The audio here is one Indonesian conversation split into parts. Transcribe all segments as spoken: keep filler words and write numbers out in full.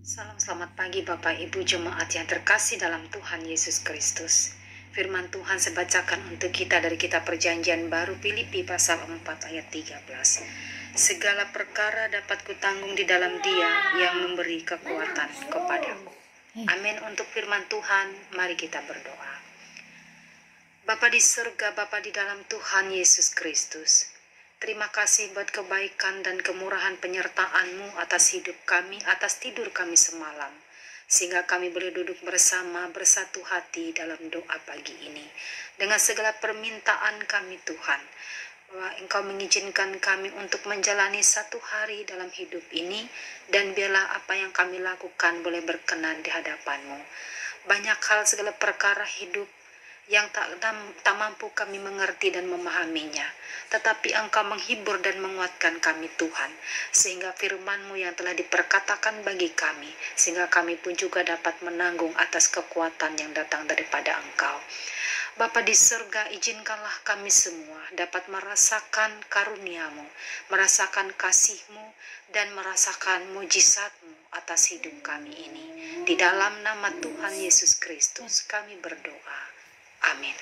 Salam selamat pagi Bapak Ibu Jemaat yang terkasih dalam Tuhan Yesus Kristus. Firman Tuhan saya bacakan untuk kita dari kitab Perjanjian Baru Filipi pasal empat ayat tiga belas. Segala perkara dapat kutanggung di dalam Dia yang memberi kekuatan kepadaku. Amin. Untuk firman Tuhan, mari kita berdoa. Bapa di surga, Bapa di dalam Tuhan Yesus Kristus, terima kasih buat kebaikan dan kemurahan penyertaan-Mu atas hidup kami, atas tidur kami semalam, sehingga kami boleh duduk bersama bersatu hati dalam doa pagi ini. Dengan segala permintaan kami Tuhan, bahwa Engkau mengizinkan kami untuk menjalani satu hari dalam hidup ini, dan biarlah apa yang kami lakukan boleh berkenan di hadapan-Mu. Banyak hal segala perkara hidup yang tak, tak mampu kami mengerti dan memahaminya, tetapi Engkau menghibur dan menguatkan kami Tuhan, sehingga firman-Mu yang telah diperkatakan bagi kami, sehingga kami pun juga dapat menanggung atas kekuatan yang datang daripada Engkau. Bapa di surga, izinkanlah kami semua dapat merasakan karunia-Mu, merasakan kasih-Mu, dan merasakan mujizat-Mu atas hidup kami ini. Di dalam nama Tuhan Yesus Kristus kami berdoa. Amin.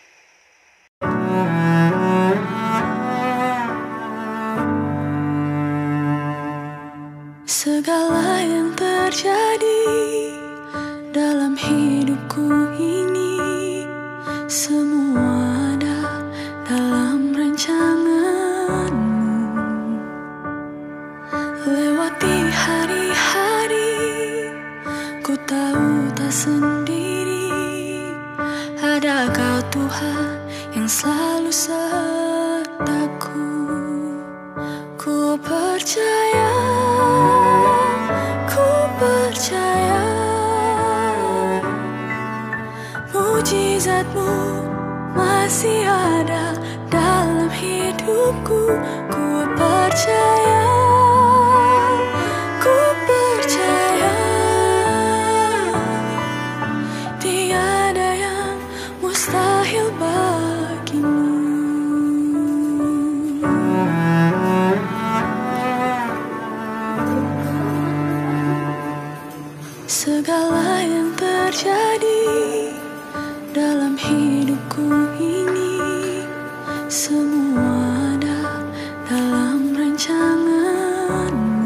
Segala yang terjadi dalam hidupku ini, semua ada dalam rancangan-Mu. Lewati hari-hari, ku tahu tak sendiri, ada Kau Tuhan yang selalu sertaku. Ku percaya, ku percaya, mujizat-Mu masih ada dalam hidupku. Ku percaya, ku percaya, tiada yang mustahil bagi-Mu. Segala yang terjadi dalam hidupku ini, semua ada dalam rancangan-Mu.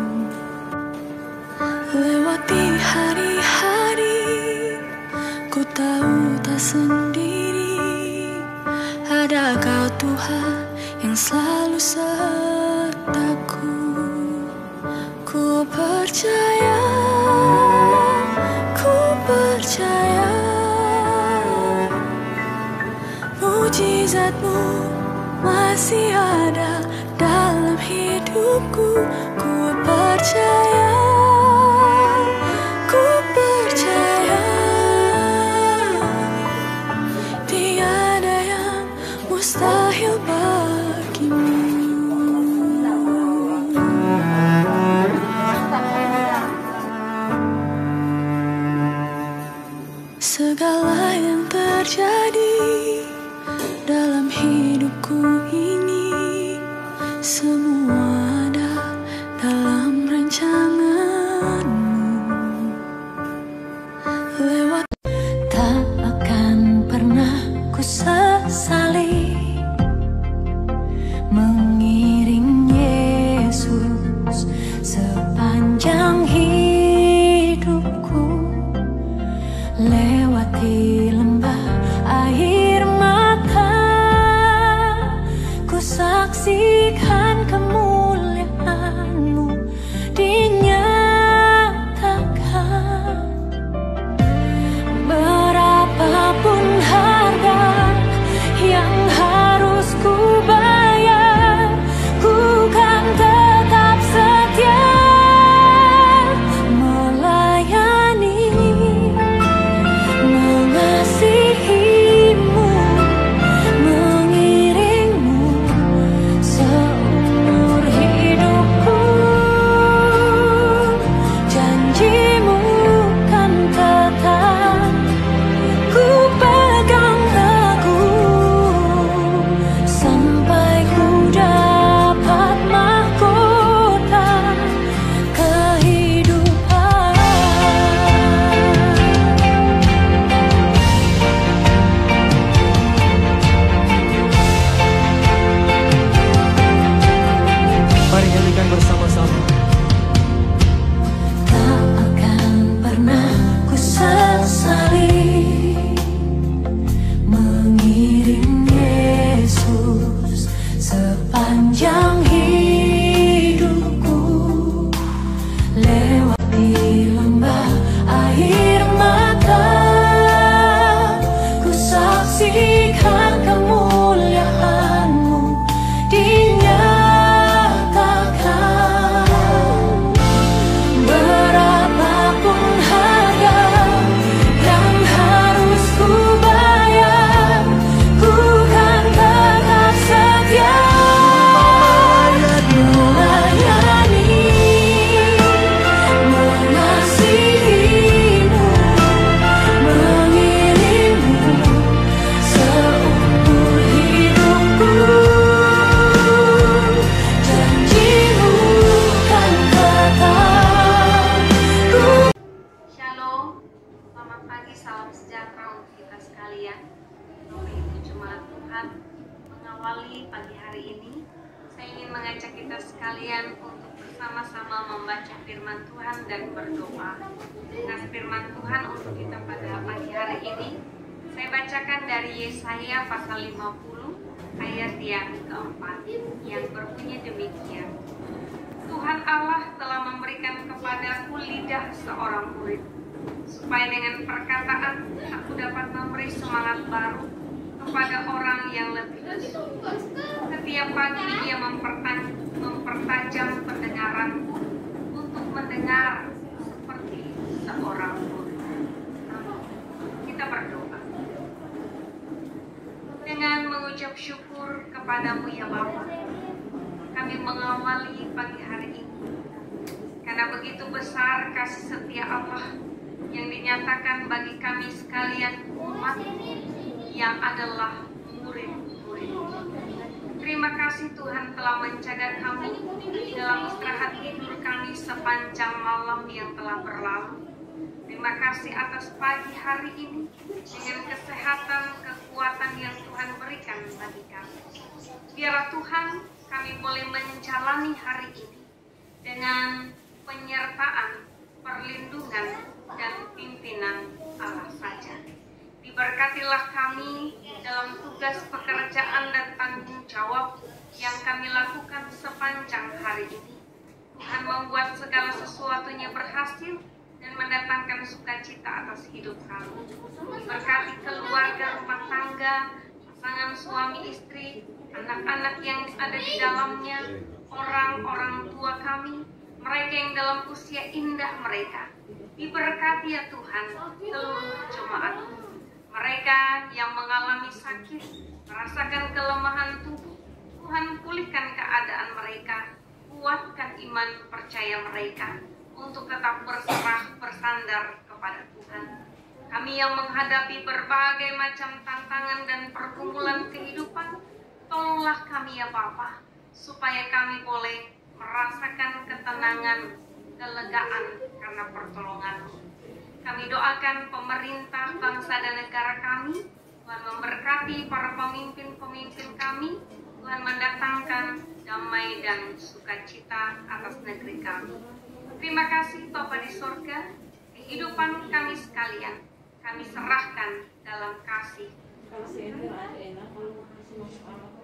Lewati hari-hari, ku tahu tak sendiri, ada Kau Tuhan yang selalu sertaku. Ku percaya, ku percaya, mujizat-Mu masih ada dalam hidupku. Ku percaya, ku percaya, tiada yang mustahil bagi-Mu. Segala yang terjadi dalam hidupku ini, semua ada dalam rancangan-Mu. Lewat tak akan pernah ku sesali mengiring Yesus sepanjang hidupku. Lewati pagi, salam sejahtera untuk kita sekalian. Bapak Ibu Jemaat Tuhan, mengawali pagi hari ini, saya ingin mengajak kita sekalian untuk bersama-sama membaca firman Tuhan dan berdoa. Nah, firman Tuhan untuk kita pada pagi hari ini, saya bacakan dari Yesaya pasal lima puluh ayat yang keempat, yang berbunyi demikian. Tuhan Allah telah memberikan kepadaku lidah seorang murid, supaya dengan perkataan aku dapat memberi semangat baru kepada orang yang lebih lesu. Setiap pagi dia mempertan- mempertajam pendengaranku untuk mendengar seperti seorang murid. Kita berdoa. Dengan mengucap syukur kepadamu ya Bapa, kami mengawali pagi hari ini. Karena begitu besar kasih setia Allah yang dinyatakan bagi kami sekalian umat yang adalah murid-murid. Terima kasih Tuhan telah menjaga kami dalam istirahat tidur kami sepanjang malam yang telah berlalu. Terima kasih atas pagi hari ini dengan kesehatan, kekuatan yang Tuhan berikan bagi kami. Biarlah Tuhan kami boleh menjalani hari ini dengan penyertaan, perlindungan, dan pimpinan Allah saja. Diberkatilah kami dalam tugas pekerjaan dan tanggung jawab yang kami lakukan sepanjang hari ini. Tuhan membuat segala sesuatunya berhasil dan mendatangkan sukacita atas hidup kami. Diberkati keluarga, rumah tangga, pasangan suami istri, anak-anak yang ada di dalamnya, orang-orang tua kami, mereka yang dalam usia indah mereka. Diberkati ya Tuhan seluruh jemaat. Mereka yang mengalami sakit, merasakan kelemahan tubuh, Tuhan pulihkan keadaan mereka, kuatkan iman percaya mereka untuk tetap berserah bersandar kepada Tuhan. Kami yang menghadapi berbagai macam tantangan dan pergumulan kehidupan, tolonglah kami ya Bapa, supaya kami boleh merasakan ketenangan, kelegaan karena pertolongan-Mu. Kami doakan pemerintah, bangsa dan negara kami, Tuhan memberkati para pemimpin-pemimpin kami, Tuhan mendatangkan damai dan sukacita atas negeri kami. Terima kasih Bapa di sorga, kehidupan kami sekalian, kami serahkan dalam kasih.